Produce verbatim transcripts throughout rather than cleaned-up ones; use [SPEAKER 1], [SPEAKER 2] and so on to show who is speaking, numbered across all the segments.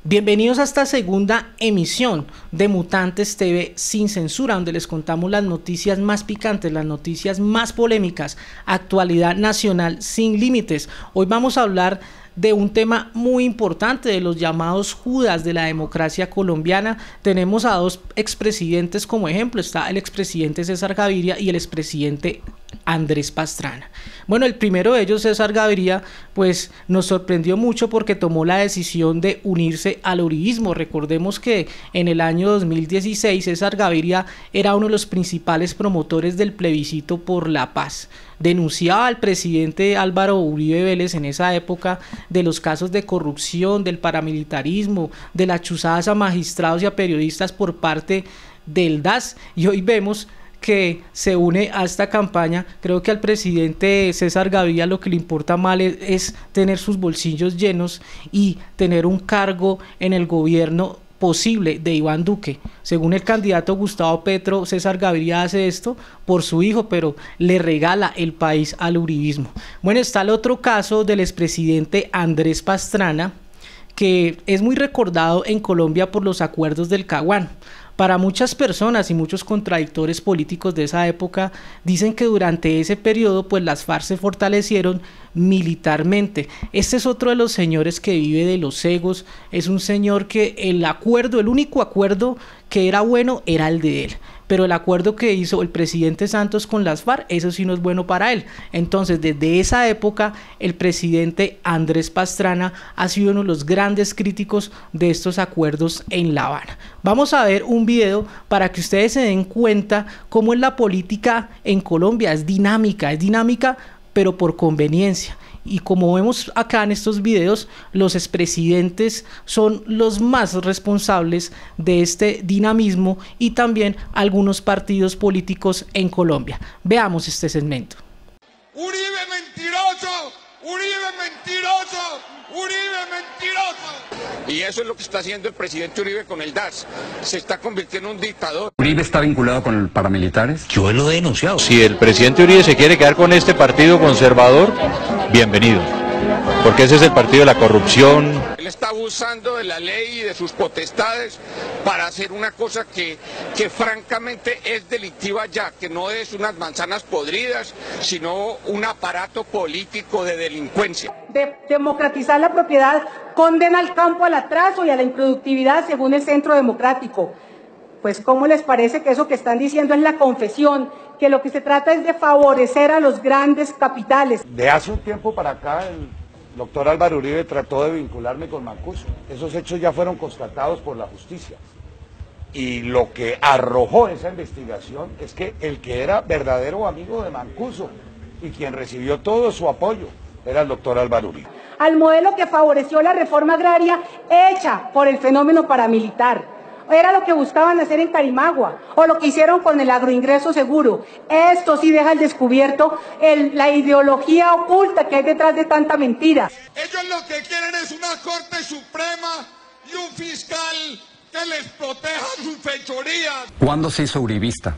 [SPEAKER 1] Bienvenidos a esta segunda emisión de Mutantes T V sin censura, donde les contamos las noticias más picantes, las noticias más polémicas, actualidad nacional sin límites. Hoy vamos a hablar de un tema muy importante, de los llamados Judas de la democracia colombiana. Tenemos a dos expresidentes como ejemplo, está el expresidente César Gaviria y el expresidente Andrés Pastrana. Bueno, el primero de ellos, César Gaviria, pues nos sorprendió mucho porque tomó la decisión de unirse al uribismo. Recordemos que en el año dos mil dieciséis César Gaviria era uno de los principales promotores del plebiscito por la paz. Denunciaba al presidente Álvaro Uribe Vélez en esa época de los casos de corrupción, del paramilitarismo, de las chuzadas a magistrados y a periodistas por parte del D A S, y hoy vemos que se une a esta campaña. Creo que al presidente César Gaviria lo que le importa mal es, es tener sus bolsillos llenos y tener un cargo en el gobierno posible de Iván Duque. Según el candidato Gustavo Petro, César Gaviria hace esto por su hijo, pero le regala el país al uribismo. Bueno, está el otro caso del expresidente Andrés Pastrana, que es muy recordado en Colombia por los acuerdos del Caguán. Para muchas personas y muchos contradictores políticos de esa época dicen que durante ese periodo pues las FARC se fortalecieron militarmente. Este es otro de los señores que vive de los egos, es un señor que el acuerdo, el único acuerdo que era bueno era el de él, pero el acuerdo que hizo el presidente Santos con las FARC, eso sí no es bueno para él. Entonces, desde esa época, el presidente Andrés Pastrana ha sido uno de los grandes críticos de estos acuerdos en La Habana. Vamos a ver un video para que ustedes se den cuenta cómo es la política en Colombia. Es dinámica, es dinámica, pero por conveniencia. Y como vemos acá en estos videos, los expresidentes son los más responsables de este dinamismo y también algunos partidos políticos en Colombia. Veamos este segmento.
[SPEAKER 2] Uribe mentiroso, Uribe mentiroso, Uribe mentiroso. Y eso es lo que está haciendo el presidente Uribe con el D A S. Se está convirtiendo en un dictador.
[SPEAKER 3] ¿Uribe está vinculado con los paramilitares?
[SPEAKER 4] Yo lo he denunciado.
[SPEAKER 5] Si el presidente Uribe se quiere quedar con este partido conservador, bienvenido, porque ese es el partido de la corrupción.
[SPEAKER 2] Él está abusando de la ley y de sus potestades para hacer una cosa que, que francamente es delictiva ya, que no es unas manzanas podridas, sino un aparato político de delincuencia.
[SPEAKER 6] De democratizar la propiedad, condena al campo al atraso y a la improductividad según el Centro Democrático. Pues ¿cómo les parece que eso que están diciendo es la confesión? Que lo que se trata es de favorecer a los grandes capitales.
[SPEAKER 7] De hace un tiempo para acá el doctor Álvaro Uribe trató de vincularme con Mancuso. Esos hechos ya fueron constatados por la justicia. Y lo que arrojó esa investigación es que el que era verdadero amigo de Mancuso y quien recibió todo su apoyo era el doctor Álvaro Uribe.
[SPEAKER 6] Al modelo que favoreció la reforma agraria hecha por el fenómeno paramilitar. Era lo que buscaban hacer en Carimagua, o lo que hicieron con el agroingreso seguro. Esto sí deja al descubierto el, la ideología oculta que hay detrás de tanta mentira.
[SPEAKER 2] Ellos lo que quieren es una Corte Suprema y un fiscal que les proteja sus fechorías.
[SPEAKER 3] ¿Cuándo se hizo uribista?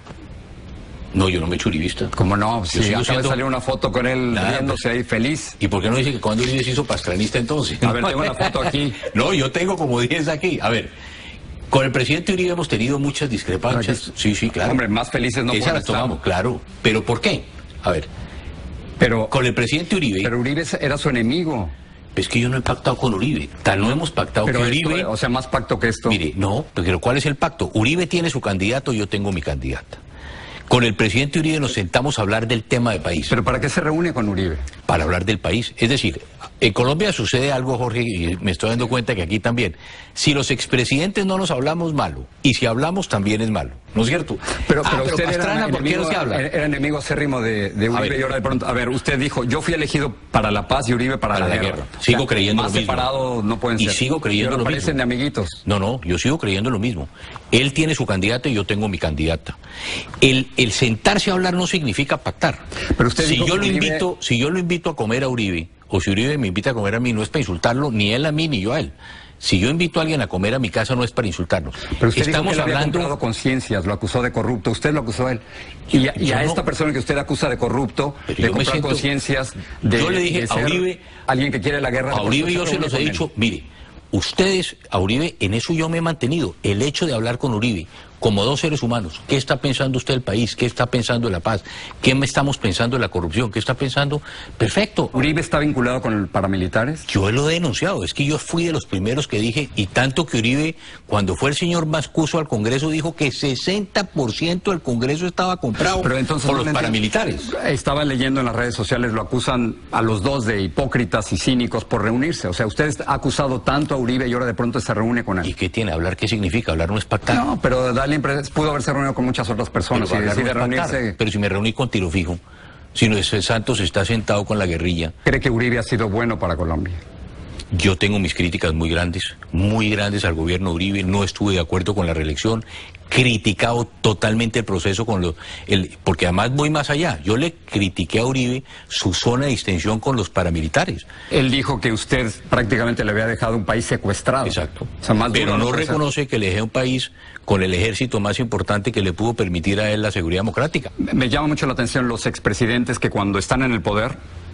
[SPEAKER 4] No, yo no me he hecho uribista.
[SPEAKER 3] ¿Cómo no? Si
[SPEAKER 4] sigo
[SPEAKER 3] acaba
[SPEAKER 4] siendo...
[SPEAKER 3] de salir una foto con él
[SPEAKER 4] Nada,
[SPEAKER 3] riéndose ahí feliz.
[SPEAKER 4] ¿Y por qué no dice que cuando Uribe se hizo pastranista entonces?
[SPEAKER 3] A ver, tengo una foto aquí.
[SPEAKER 4] No, yo tengo como diez aquí. A ver, con el presidente Uribe hemos tenido muchas discrepancias. Sí, sí, claro.
[SPEAKER 3] Hombre, más felices no
[SPEAKER 4] Esa
[SPEAKER 3] pueden
[SPEAKER 4] la
[SPEAKER 3] estar.
[SPEAKER 4] tomamos, claro. ¿Pero por qué? A ver,
[SPEAKER 3] Pero,
[SPEAKER 4] con el presidente Uribe...
[SPEAKER 3] pero Uribe era su enemigo.
[SPEAKER 4] Es que yo no he pactado con Uribe. Tal no hemos pactado
[SPEAKER 3] Pero
[SPEAKER 4] que
[SPEAKER 3] esto,
[SPEAKER 4] Uribe...
[SPEAKER 3] o sea, más pacto que esto.
[SPEAKER 4] Mire, no, pero ¿cuál es el pacto? Uribe tiene su candidato, yo tengo mi candidata. Con el presidente Uribe nos sentamos a hablar del tema de país.
[SPEAKER 3] ¿Pero para qué se reúne con Uribe?
[SPEAKER 4] Para hablar del país. Es decir, en Colombia sucede algo, Jorge, y me estoy dando cuenta que aquí también. Si los expresidentes no nos hablamos malo, y si hablamos también es malo, ¿no es cierto?
[SPEAKER 3] Pero,
[SPEAKER 4] ah,
[SPEAKER 3] pero,
[SPEAKER 4] pero
[SPEAKER 3] usted
[SPEAKER 4] Pastrana,
[SPEAKER 3] era
[SPEAKER 4] ¿por qué no
[SPEAKER 3] enemigo,
[SPEAKER 4] se habla?
[SPEAKER 3] era enemigo acérrimo de, de Uribe
[SPEAKER 4] ver,
[SPEAKER 3] y ahora de pronto, a ver, usted dijo, yo fui elegido para la paz y Uribe para,
[SPEAKER 4] para
[SPEAKER 3] la,
[SPEAKER 4] la
[SPEAKER 3] guerra.
[SPEAKER 4] guerra. Sigo
[SPEAKER 3] o sea,
[SPEAKER 4] creyendo
[SPEAKER 3] más
[SPEAKER 4] lo mismo.
[SPEAKER 3] separados no pueden
[SPEAKER 4] y
[SPEAKER 3] ser.
[SPEAKER 4] Y sigo creyendo
[SPEAKER 3] pero
[SPEAKER 4] lo
[SPEAKER 3] parecen
[SPEAKER 4] mismo.
[SPEAKER 3] de amiguitos.
[SPEAKER 4] No, no, yo sigo creyendo lo mismo. Él tiene su candidato y yo tengo mi candidata. El, el sentarse a hablar no significa pactar.
[SPEAKER 3] Pero usted
[SPEAKER 4] si
[SPEAKER 3] dijo
[SPEAKER 4] yo
[SPEAKER 3] que
[SPEAKER 4] lo
[SPEAKER 3] Uribe...
[SPEAKER 4] invito, si yo lo invito a comer a Uribe, o si Uribe me invita a comer a mí, no es para insultarlo, ni él a mí, ni yo a él. Si yo invito a alguien a comer a mi casa, no es para insultarnos.
[SPEAKER 3] Pero usted
[SPEAKER 4] Estamos
[SPEAKER 3] dijo que él
[SPEAKER 4] hablando...
[SPEAKER 3] había comprado conciencias, lo acusó de corrupto, usted lo acusó a él. Y a, y a
[SPEAKER 4] no.
[SPEAKER 3] esta persona que usted acusa de corrupto,
[SPEAKER 4] Pero
[SPEAKER 3] de
[SPEAKER 4] yo me
[SPEAKER 3] comprar
[SPEAKER 4] siento...
[SPEAKER 3] conciencias, de,
[SPEAKER 4] yo le dije
[SPEAKER 3] de
[SPEAKER 4] a
[SPEAKER 3] ser
[SPEAKER 4] Uribe,
[SPEAKER 3] alguien que quiere la guerra...
[SPEAKER 4] a Uribe yo se los he dicho, mire, ustedes, a Uribe, en eso yo me he mantenido. El hecho de hablar con Uribe, como dos seres humanos, ¿qué está pensando usted del país? ¿Qué está pensando de la paz? ¿Qué me estamos pensando de la corrupción? ¿Qué está pensando? Perfecto.
[SPEAKER 3] ¿Uribe está vinculado con paramilitares?
[SPEAKER 4] Yo lo he denunciado, es que yo fui de los primeros que dije, y tanto que Uribe, cuando fue el señor Mascuso al Congreso, dijo que sesenta por ciento del Congreso estaba comprado
[SPEAKER 3] Pero entonces,
[SPEAKER 4] por los
[SPEAKER 3] no
[SPEAKER 4] paramilitares.
[SPEAKER 3] Estaba leyendo en las redes sociales, lo acusan a los dos de hipócritas y cínicos por reunirse. O sea, usted ha acusado tanto a Uribe y ahora de pronto se reúne con él.
[SPEAKER 4] ¿Y qué tiene? ¿Hablar qué significa? Hablar no es pactar.
[SPEAKER 3] No, pero da la impresión, pudo haberse reunido con muchas otras personas
[SPEAKER 4] Pero
[SPEAKER 3] y decide
[SPEAKER 4] no es pactar.
[SPEAKER 3] reunirse.
[SPEAKER 4] Pero si me reuní con Tiro Fijo, si no es Santos está sentado con la guerrilla.
[SPEAKER 3] ¿Cree que Uribe ha sido bueno para Colombia?
[SPEAKER 4] Yo tengo mis críticas muy grandes, muy grandes al gobierno de Uribe, no estuve de acuerdo con la reelección, criticado totalmente el proceso con los, el, porque además voy más allá, yo le critiqué a Uribe su zona de distensión con los paramilitares.
[SPEAKER 3] Él dijo que usted prácticamente le había dejado un país secuestrado.
[SPEAKER 4] Exacto.
[SPEAKER 3] O sea, más
[SPEAKER 4] Pero
[SPEAKER 3] duro
[SPEAKER 4] no
[SPEAKER 3] puede ser.
[SPEAKER 4] reconoce que le dejé un país con el ejército más importante que le pudo permitir a él la seguridad democrática.
[SPEAKER 3] Me llama mucho la atención los expresidentes que cuando están en el poder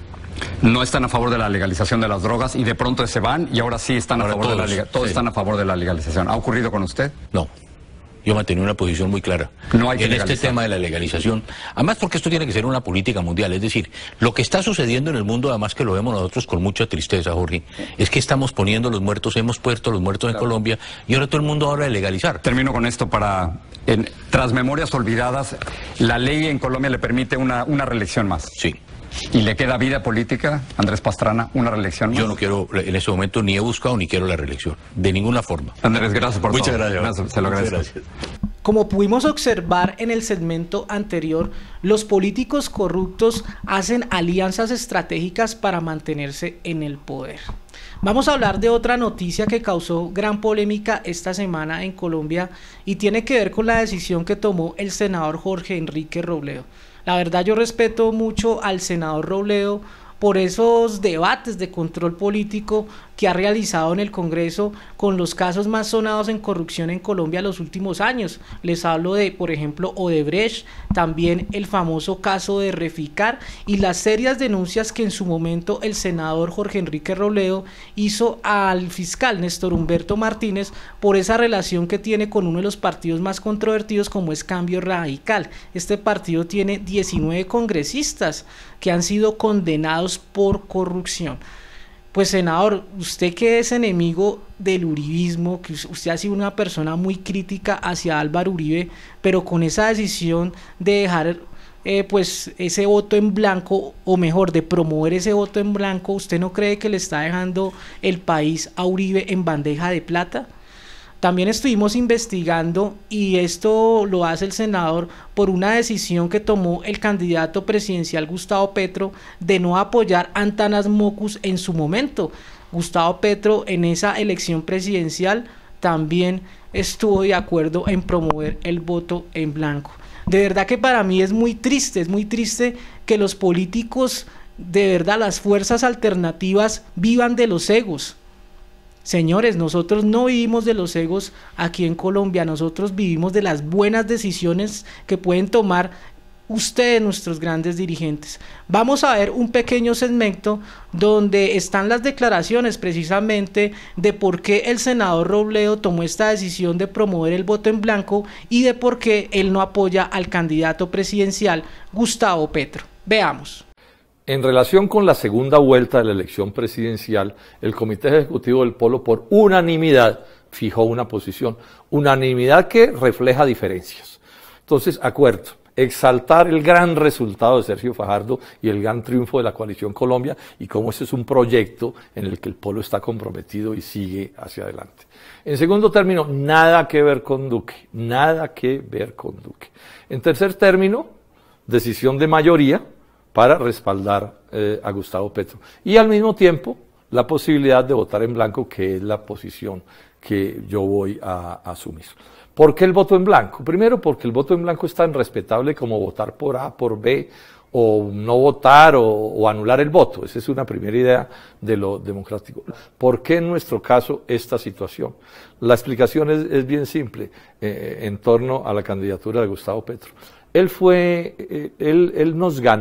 [SPEAKER 3] no están a favor de la legalización de las drogas y de pronto se van y ahora sí están
[SPEAKER 4] Ahora
[SPEAKER 3] a favor
[SPEAKER 4] todos,
[SPEAKER 3] de la legalización. Todos
[SPEAKER 4] sí.
[SPEAKER 3] están a favor de la legalización. ¿Ha ocurrido con usted?
[SPEAKER 4] No. Yo mantenía una posición muy clara
[SPEAKER 3] No hay que
[SPEAKER 4] en este
[SPEAKER 3] legalizar.
[SPEAKER 4] tema de la legalización. Además porque esto tiene que ser una política mundial. Es decir, lo que está sucediendo en el mundo, además que lo vemos nosotros con mucha tristeza, Jorge, es que estamos poniendo los muertos, hemos puesto los muertos en Colombia y ahora todo el mundo habla de legalizar.
[SPEAKER 3] Termino con esto para... En, tras memorias olvidadas, la ley en Colombia le permite una, una reelección más.
[SPEAKER 4] Sí.
[SPEAKER 3] ¿Y le queda vida política, Andrés Pastrana, una reelección más?
[SPEAKER 4] Yo no quiero, en este momento ni he buscado ni quiero la reelección. De ninguna forma.
[SPEAKER 3] Andrés, gracias por
[SPEAKER 4] Muchas
[SPEAKER 3] todo.
[SPEAKER 4] gracias.
[SPEAKER 3] Gracias, se lo
[SPEAKER 4] Muchas
[SPEAKER 3] agradezco.
[SPEAKER 4] gracias.
[SPEAKER 1] Como pudimos observar en el segmento anterior, los políticos corruptos hacen alianzas estratégicas para mantenerse en el poder. Vamos a hablar de otra noticia que causó gran polémica esta semana en Colombia y tiene que ver con la decisión que tomó el senador Jorge Enrique Robledo. La verdad, yo respeto mucho al senador Robledo por esos debates de control político que ha realizado en el Congreso con los casos más sonados en corrupción en Colombia los últimos años. Les hablo de, por ejemplo, Odebrecht, también el famoso caso de Reficar y las serias denuncias que en su momento el senador Jorge Enrique Robledo hizo al fiscal Néstor Humberto Martínez por esa relación que tiene con uno de los partidos más controvertidos como es Cambio Radical. Este partido tiene diecinueve congresistas que han sido condenados por corrupción. Pues senador, usted que es enemigo del uribismo, que usted ha sido una persona muy crítica hacia Álvaro Uribe, pero con esa decisión de dejar eh, pues ese voto en blanco, o mejor, de promover ese voto en blanco, ¿usted no cree que le está dejando el país a Uribe en bandeja de plata? También estuvimos investigando, y esto lo hace el senador por una decisión que tomó el candidato presidencial Gustavo Petro de no apoyar a Antanas Mockus en su momento. Gustavo Petro en esa elección presidencial también estuvo de acuerdo en promover el voto en blanco. De verdad que para mí es muy triste, es muy triste que los políticos, de verdad, las fuerzas alternativas vivan de los egos. Señores, nosotros no vivimos de los egos aquí en Colombia, nosotros vivimos de las buenas decisiones que pueden tomar ustedes, nuestros grandes dirigentes. Vamos a ver un pequeño segmento donde están las declaraciones precisamente de por qué el senador Robledo tomó esta decisión de promover el voto en blanco y de por qué él no apoya al candidato presidencial Gustavo Petro. Veamos.
[SPEAKER 8] En relación con la segunda vuelta de la elección presidencial, el Comité Ejecutivo del Polo por unanimidad fijó una posición, unanimidad que refleja diferencias. Entonces, acuerdo, exaltar el gran resultado de Sergio Fajardo y el gran triunfo de la Coalición Colombia y cómo ese es un proyecto en el que el Polo está comprometido y sigue hacia adelante. En segundo término, nada que ver con Duque, nada que ver con Duque. En tercer término, decisión de mayoría para respaldar eh, a Gustavo Petro. Y al mismo tiempo, la posibilidad de votar en blanco, que es la posición que yo voy a, a asumir. ¿Por qué el voto en blanco? Primero, porque el voto en blanco es tan respetable como votar por A, por B, o no votar o, o anular el voto. Esa es una primera idea de lo democrático. ¿Por qué en nuestro caso esta situación? La explicación es, es bien simple eh, en torno a la candidatura de Gustavo Petro. Él fue, eh, él, él nos ganó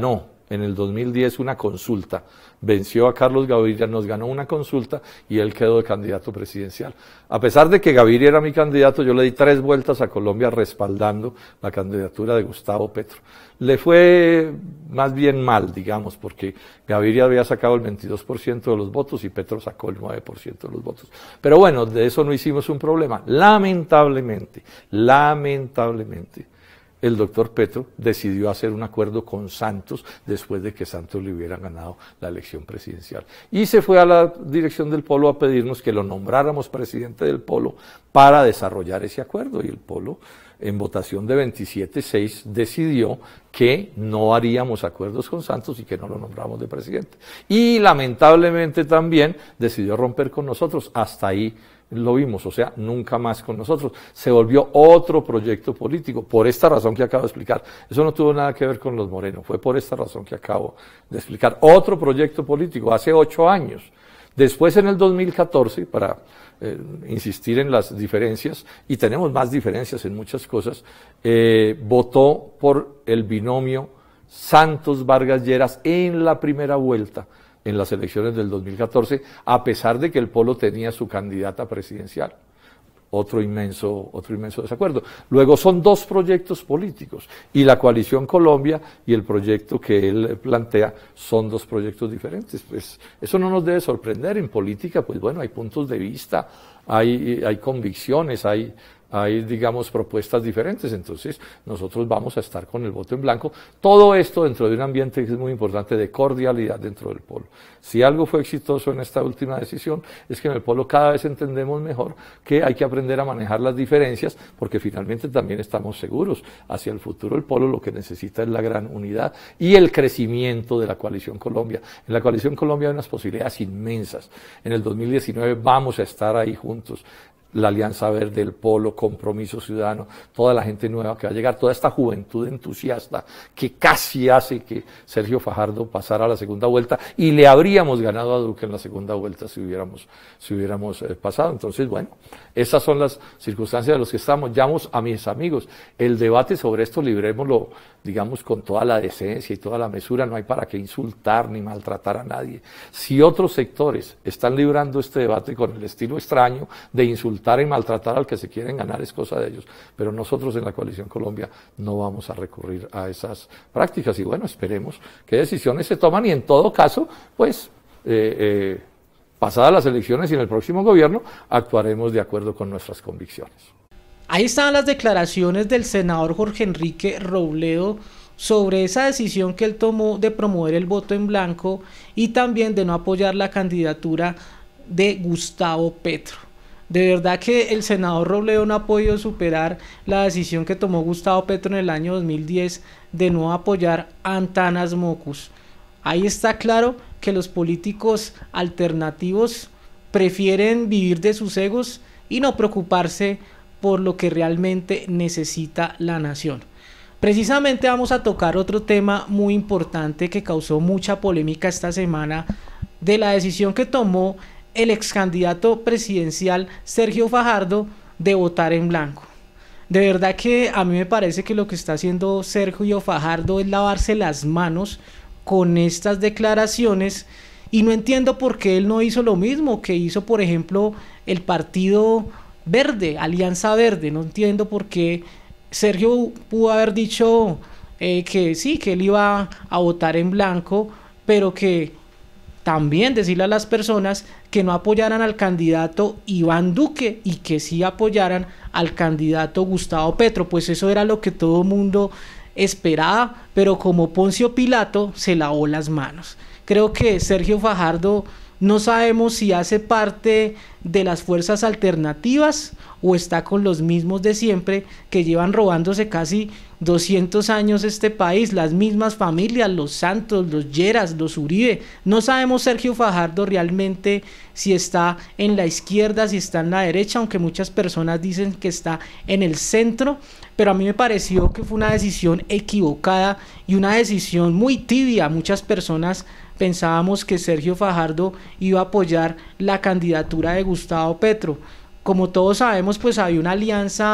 [SPEAKER 8] en el dos mil diez una consulta, venció a Carlos Gaviria, nos ganó una consulta y él quedó de candidato presidencial. A pesar de que Gaviria era mi candidato, yo le di tres vueltas a Colombia respaldando la candidatura de Gustavo Petro. Le fue más bien mal, digamos, porque Gaviria había sacado el veintidós por ciento de los votos y Petro sacó el nueve por ciento de los votos. Pero bueno, de eso no hicimos un problema. Lamentablemente, lamentablemente, el doctor Petro decidió hacer un acuerdo con Santos después de que Santos le hubiera ganado la elección presidencial. Y se fue a la dirección del Polo a pedirnos que lo nombráramos presidente del Polo para desarrollar ese acuerdo. Y el Polo, en votación de veintisiete a seis, decidió que no haríamos acuerdos con Santos y que no lo nombramos de presidente. Y lamentablemente también decidió romper con nosotros. Hasta ahí lo vimos, o sea, nunca más con nosotros. Se volvió otro proyecto político, por esta razón que acabo de explicar. Eso no tuvo nada que ver con los Moreno, fue por esta razón que acabo de explicar. Otro proyecto político, hace ocho años. Después, en el dos mil catorce, para eh, insistir en las diferencias, y tenemos más diferencias en muchas cosas, eh, votó por el binomio Santos-Vargas Lleras en la primera vuelta, en las elecciones del dos mil catorce, a pesar de que el Polo tenía su candidata presidencial. Otro inmenso, otro inmenso desacuerdo. Luego son dos proyectos políticos, y la Coalición Colombia y el proyecto que él plantea son dos proyectos diferentes. Pues eso no nos debe sorprender. En política, pues bueno, hay puntos de vista, hay, hay convicciones, hay... hay, digamos, propuestas diferentes. Entonces nosotros vamos a estar con el voto en blanco. Todo esto dentro de un ambiente que es muy importante de cordialidad dentro del Polo. Si algo fue exitoso en esta última decisión, es que en el Polo cada vez entendemos mejor que hay que aprender a manejar las diferencias, porque finalmente también estamos seguros hacia el futuro. El Polo lo que necesita es la gran unidad y el crecimiento de la Coalición Colombia. En la Coalición Colombia hay unas posibilidades inmensas. En el dos mil diecinueve vamos a estar ahí juntos. La Alianza Verde, el Polo, Compromiso Ciudadano, toda la gente nueva que va a llegar, toda esta juventud entusiasta que casi hace que Sergio Fajardo pasara a la segunda vuelta, y le habríamos ganado a Duque en la segunda vuelta si hubiéramos, si hubiéramos eh, pasado. Entonces, bueno, esas son las circunstancias de las que estamos. Llamo a mis amigos, el debate sobre esto librémoslo, digamos, con toda la decencia y toda la mesura. No hay para qué insultar ni maltratar a nadie. Si otros sectores están librando este debate con el estilo extraño de insultar y maltratar al que se quieren ganar, es cosa de ellos, pero nosotros en la Coalición Colombia no vamos a recurrir a esas prácticas. Y bueno, esperemos qué decisiones se toman, y en todo caso, pues eh, eh, pasadas las elecciones y en el próximo gobierno actuaremos de acuerdo con nuestras convicciones.
[SPEAKER 1] Ahí están las declaraciones del senador Jorge Enrique Robledo sobre esa decisión que él tomó de promover el voto en blanco y también de no apoyar la candidatura de Gustavo Petro. De verdad que el senador Robledo no ha podido superar la decisión que tomó Gustavo Petro en el año dos mil diez de no apoyar a Antanas Mockus. Ahí está claro que los políticos alternativos prefieren vivir de sus egos y no preocuparse por lo que realmente necesita la nación. Precisamente vamos a tocar otro tema muy importante que causó mucha polémica esta semana, de la decisión que tomó el ex candidato presidencial Sergio Fajardo de votar en blanco. De verdad que a mí me parece que lo que está haciendo Sergio Fajardo es lavarse las manos con estas declaraciones, y no entiendo por qué él no hizo lo mismo que hizo, por ejemplo, el Partido Verde, Alianza Verde. No entiendo por qué Sergio pudo haber dicho eh, que sí, que él iba a votar en blanco, pero que también decirle a las personas que no apoyaran al candidato Iván Duque y que sí apoyaran al candidato Gustavo Petro. Pues eso era lo que todo el mundo esperaba, pero como Poncio Pilato se lavó las manos. Creo que Sergio Fajardo, no sabemos si hace parte de las fuerzas alternativas o está con los mismos de siempre, que llevan robándose casi doscientos años este país, las mismas familias, los Santos, los Lleras, los Uribe. No sabemos Sergio Fajardo realmente si está en la izquierda, si está en la derecha, aunque muchas personas dicen que está en el centro, pero a mí me pareció que fue una decisión equivocada y una decisión muy tibia. Muchas personas pensábamos que Sergio Fajardo iba a apoyar la candidatura de Gustavo Petro. Como todos sabemos, pues había una alianza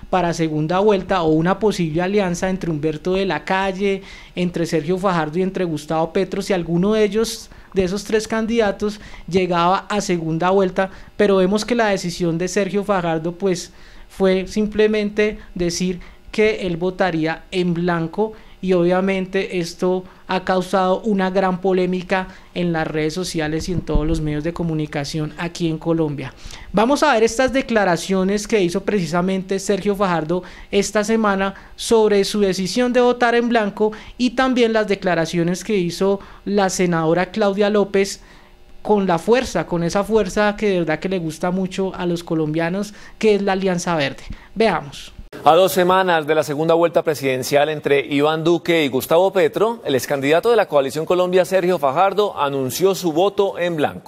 [SPEAKER 1] para segunda vuelta o una posible alianza entre Humberto de la Calle, entre Sergio Fajardo y entre Gustavo Petro, si alguno de ellos, de esos tres candidatos, llegaba a segunda vuelta, pero vemos que la decisión de Sergio Fajardo pues fue simplemente decir que él votaría en blanco, y obviamente esto ha causado una gran polémica en las redes sociales y en todos los medios de comunicación aquí en Colombia. Vamos a ver estas declaraciones que hizo precisamente Sergio Fajardo esta semana sobre su decisión de votar en blanco, y también las declaraciones que hizo la senadora Claudia López con la fuerza, con esa fuerza que de verdad que le gusta mucho a los colombianos, que es la Alianza Verde. Veamos.
[SPEAKER 9] A dos semanas de la segunda vuelta presidencial entre Iván Duque y Gustavo Petro, el excandidato de la Coalición Colombia, Sergio Fajardo, anunció su voto en blanco.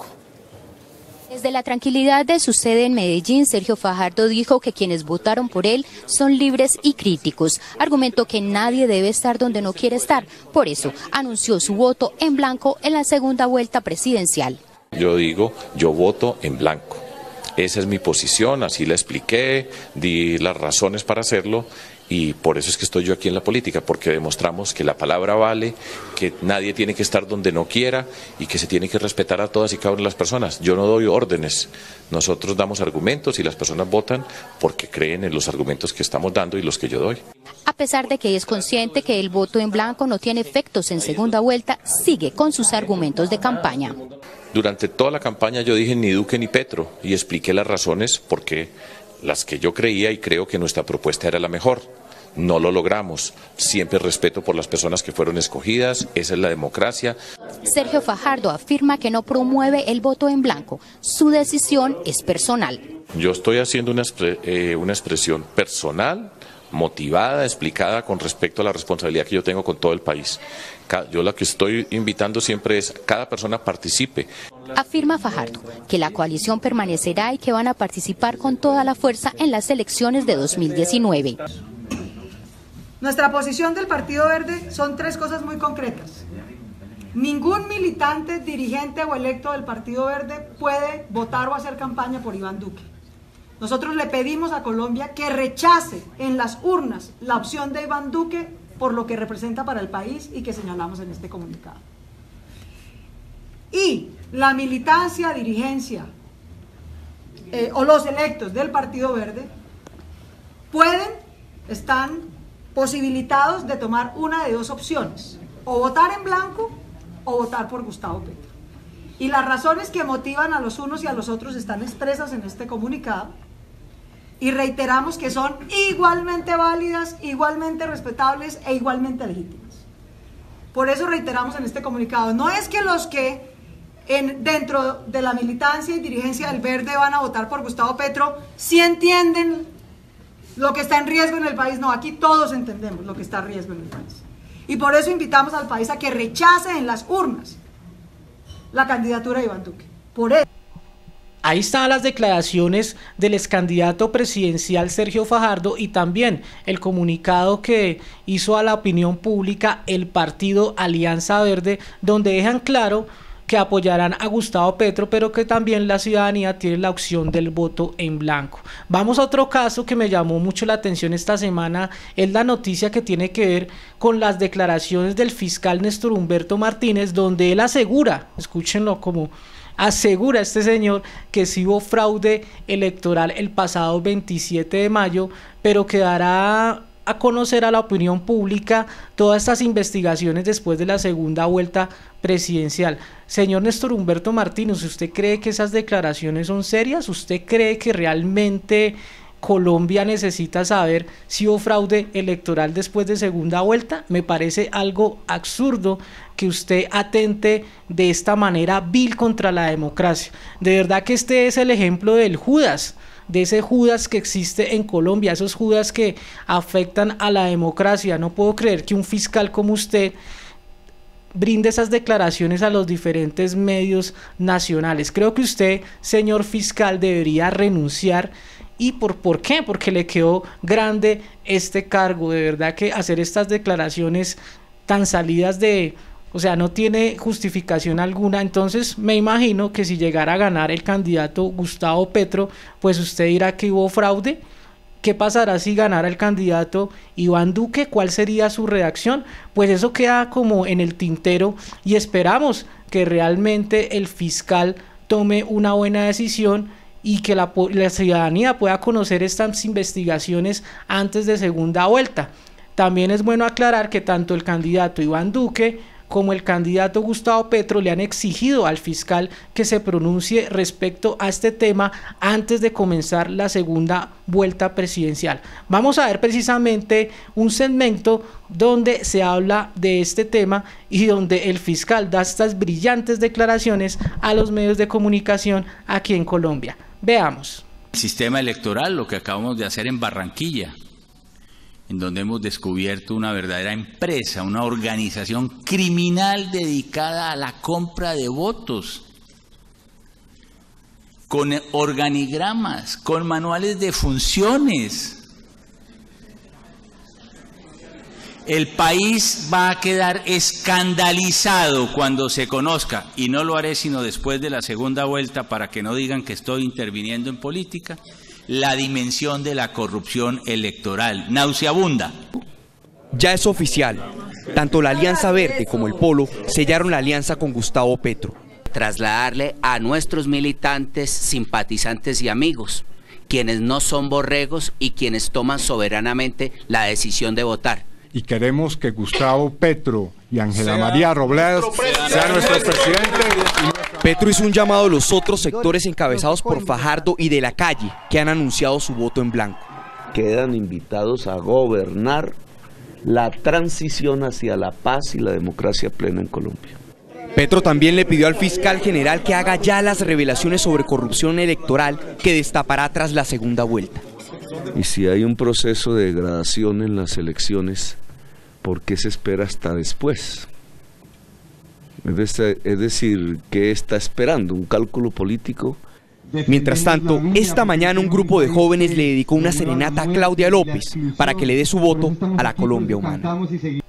[SPEAKER 10] Desde la tranquilidad de su sede en Medellín, Sergio Fajardo dijo que quienes votaron por él son libres y críticos. Argumentó que nadie debe estar donde no quiere estar. Por eso, anunció su voto en blanco en la segunda vuelta presidencial.
[SPEAKER 11] Yo digo, yo voto en blanco. Esa es mi posición, así la expliqué, di las razones para hacerlo, y por eso es que estoy yo aquí en la política, porque demostramos que la palabra vale, que nadie tiene que estar donde no quiera y que se tiene que respetar a todas y cada una de las personas. Yo no doy órdenes, nosotros damos argumentos y las personas votan porque creen en los argumentos que estamos dando y los que yo doy.
[SPEAKER 10] A pesar de que es consciente que el voto en blanco no tiene efectos en segunda vuelta, sigue con sus argumentos de campaña.
[SPEAKER 11] Durante toda la campaña yo dije ni Duque ni Petro y expliqué las razones porque las que yo creía y creo que nuestra propuesta era la mejor. No lo logramos. Siempre respeto por las personas que fueron escogidas, esa es la democracia.
[SPEAKER 10] Sergio Fajardo afirma que no promueve el voto en blanco. Su decisión es personal.
[SPEAKER 11] Yo estoy haciendo una, eh, una expresión personal, motivada, explicada con respecto a la responsabilidad que yo tengo con todo el país. Yo lo que estoy invitando siempre es que cada persona participe.
[SPEAKER 10] Afirma Fajardo que la coalición permanecerá y que van a participar con toda la fuerza en las elecciones de dos mil diecinueve.
[SPEAKER 6] Nuestra posición del Partido Verde son tres cosas muy concretas. Ningún militante, dirigente o electo del Partido Verde puede votar o hacer campaña por Iván Duque. Nosotros le pedimos a Colombia que rechace en las urnas la opción de Iván Duque por lo que representa para el país y que señalamos en este comunicado. Y la militancia, dirigencia eh, o los electos del Partido Verde pueden, están posibilitados de tomar una de dos opciones, o votar en blanco o votar por Gustavo Petro. Y las razones que motivan a los unos y a los otros están expresas en este comunicado, y reiteramos que son igualmente válidas, igualmente respetables e igualmente legítimas. Por eso reiteramos en este comunicado, no es que los que en, dentro de la militancia y dirigencia del Verde van a votar por Gustavo Petro sí entienden lo que está en riesgo en el país. No, aquí todos entendemos lo que está en riesgo en el país. Y por eso invitamos al país a que rechace en las urnas la candidatura de Iván Duque. Por eso.
[SPEAKER 1] Ahí están las declaraciones del excandidato presidencial Sergio Fajardo y también el comunicado que hizo a la opinión pública el partido Alianza Verde, donde dejan claro que apoyarán a Gustavo Petro, pero que también la ciudadanía tiene la opción del voto en blanco. Vamos a otro caso que me llamó mucho la atención esta semana, es la noticia que tiene que ver con las declaraciones del fiscal Néstor Humberto Martínez, donde él asegura, escúchenlo como asegura este señor, que sí hubo fraude electoral el pasado veintisiete de mayo, pero que dará a conocer a la opinión pública todas estas investigaciones después de la segunda vuelta presidencial. Señor Néstor Humberto Martínez, ¿usted cree que esas declaraciones son serias? ¿Usted cree que realmente Colombia necesita saber si hubo fraude electoral después de segunda vuelta? Me parece algo absurdo que usted atente de esta manera vil contra la democracia. De verdad que este es el ejemplo del Judas, de ese Judas que existe en Colombia, esos Judas que afectan a la democracia. No puedo creer que un fiscal como usted brinde esas declaraciones a los diferentes medios nacionales. Creo que usted, señor fiscal, debería renunciar. ¿Y por, por qué? Porque le quedó grande este cargo. De verdad que hacer estas declaraciones tan salidas de... O sea, no tiene justificación alguna. Entonces me imagino que si llegara a ganar el candidato Gustavo Petro, pues usted dirá que hubo fraude, ¿Qué pasará si ganara el candidato Iván Duque? ¿Cuál sería su redacción? Pues eso queda como en el tintero y esperamos que realmente el fiscal tome una buena decisión y que la, la ciudadanía pueda conocer estas investigaciones antes de segunda vuelta. También es bueno aclarar que tanto el candidato Iván Duque como el candidato Gustavo Petro le han exigido al fiscal que se pronuncie respecto a este tema antes de comenzar la segunda vuelta presidencial. Vamos a ver precisamente un segmento donde se habla de este tema y donde el fiscal da estas brillantes declaraciones a los medios de comunicación aquí en Colombia. Veamos.
[SPEAKER 12] El sistema electoral, lo que acabamos de hacer en Barranquilla, en donde hemos descubierto una verdadera empresa, una organización criminal dedicada a la compra de votos, con organigramas, con manuales de funciones. El país va a quedar escandalizado cuando se conozca, y no lo haré sino después de la segunda vuelta para que no digan que estoy interviniendo en política, la dimensión de la corrupción electoral, nauseabunda.
[SPEAKER 13] Ya es oficial, tanto la Alianza Verde como el Polo sellaron la alianza con Gustavo Petro.
[SPEAKER 14] Trasladarle a nuestros militantes, simpatizantes y amigos, quienes no son borregos y quienes toman soberanamente la decisión de votar.
[SPEAKER 15] Y queremos que Gustavo Petro y Ángela María Robledo sean nuestro presidente.
[SPEAKER 13] Petro hizo un llamado a los otros sectores encabezados por Fajardo y de la Calle, que han anunciado su voto en blanco.
[SPEAKER 16] Quedan invitados a gobernar la transición hacia la paz y la democracia plena en Colombia.
[SPEAKER 13] Petro también le pidió al fiscal general que haga ya las revelaciones sobre corrupción electoral que destapará tras la segunda vuelta.
[SPEAKER 16] Y si hay un proceso de degradación en las elecciones, ¿por qué se espera hasta después? Es decir, ¿qué está esperando? ¿Un cálculo político?
[SPEAKER 13] Mientras tanto, esta mañana un grupo de jóvenes le dedicó una serenata a Claudia López para que le dé su voto a la Colombia humana.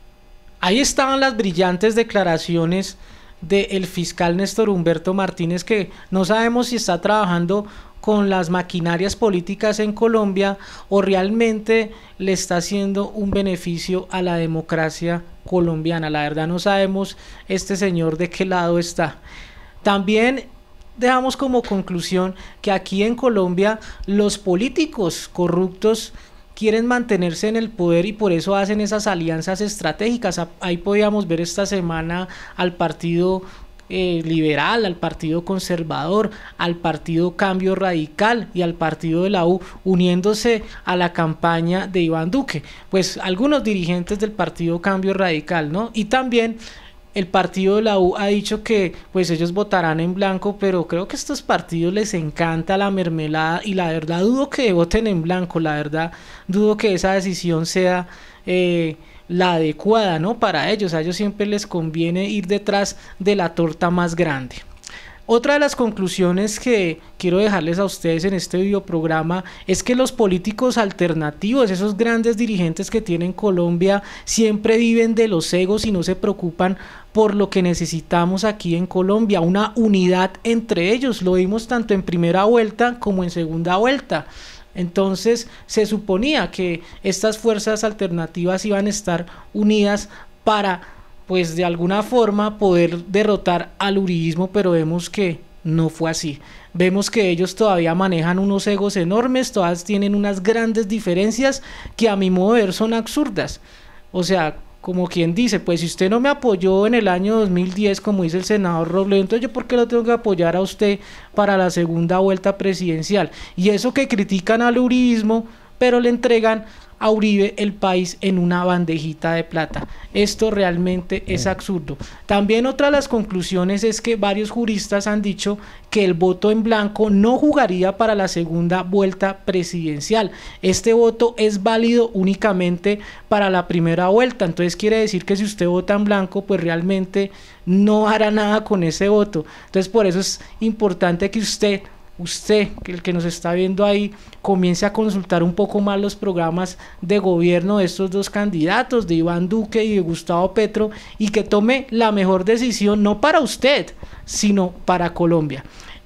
[SPEAKER 1] Ahí estaban las brillantes declaraciones del fiscal Néstor Humberto Martínez, que no sabemos si está trabajando con las maquinarias políticas en Colombia o realmente le está haciendo un beneficio a la democracia colombiana. La verdad no sabemos este señor de qué lado está. También dejamos como conclusión que aquí en Colombia los políticos corruptos quieren mantenerse en el poder y por eso hacen esas alianzas estratégicas. Ahí podíamos ver esta semana al partido Eh, liberal, al partido conservador, al partido Cambio Radical y al partido de la U uniéndose a la campaña de Iván Duque, pues algunos dirigentes del partido Cambio Radical, ¿no? Y también el partido de la U ha dicho que pues ellos votarán en blanco, pero creo que a estos partidos les encanta la mermelada y la verdad dudo que voten en blanco, la verdad dudo que esa decisión sea eh, la adecuada, ¿no? Para ellos, a ellos siempre les conviene ir detrás de la torta más grande. Otra de las conclusiones que quiero dejarles a ustedes en este videoprograma es que los políticos alternativos, esos grandes dirigentes que tienen Colombia, siempre viven de los egos y no se preocupan por lo que necesitamos aquí en Colombia, una unidad entre ellos. Lo vimos tanto en primera vuelta como en segunda vuelta. Entonces se suponía que estas fuerzas alternativas iban a estar unidas para, pues de alguna forma, poder derrotar al uribismo, pero vemos que no fue así. Vemos que ellos todavía manejan unos egos enormes, todas tienen unas grandes diferencias que a mi modo de ver son absurdas. O sea, como quien dice, pues si usted no me apoyó en el año dos mil diez, como dice el senador Robledo, entonces yo por qué lo tengo que apoyar a usted para la segunda vuelta presidencial. Y eso que critican al uribismo, pero le entregan a Uribe el país en una bandejita de plata. Esto realmente es absurdo. También otra de las conclusiones es que varios juristas han dicho que el voto en blanco no jugaría para la segunda vuelta presidencial. Este voto es válido únicamente para la primera vuelta. Entonces quiere decir que si usted vota en blanco, pues realmente no hará nada con ese voto. Entonces por eso es importante que usted Usted, que el que nos está viendo ahí, comience a consultar un poco más los programas de gobierno de estos dos candidatos, de Iván Duque y de Gustavo Petro, y que tome la mejor decisión, no para usted, sino para Colombia.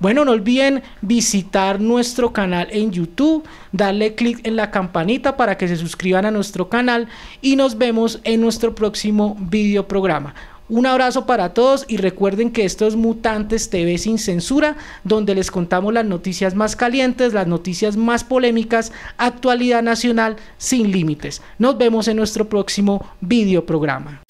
[SPEAKER 1] Bueno, no olviden visitar nuestro canal en YouTube, darle clic en la campanita para que se suscriban a nuestro canal y nos vemos en nuestro próximo video programa. Un abrazo para todos y recuerden que esto es Mutantes T V sin censura, donde les contamos las noticias más calientes, las noticias más polémicas, actualidad nacional sin límites. Nos vemos en nuestro próximo video programa.